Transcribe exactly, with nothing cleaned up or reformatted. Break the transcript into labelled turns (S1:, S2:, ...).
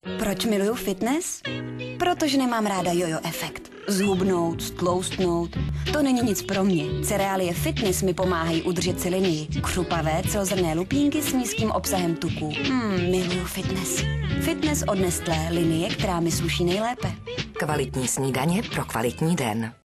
S1: Proč miluju fitness? Protože nemám ráda jojo efekt. Zhubnout, stloustnout, to není nic pro mě. Cereálie fitness mi pomáhají udržet si linii. Křupavé celozrnné lupínky s nízkým obsahem tuku. Hmm, miluju fitness. Fitness od Nestlé, linie, která mi sluší nejlépe.
S2: Kvalitní snídaně pro kvalitní den.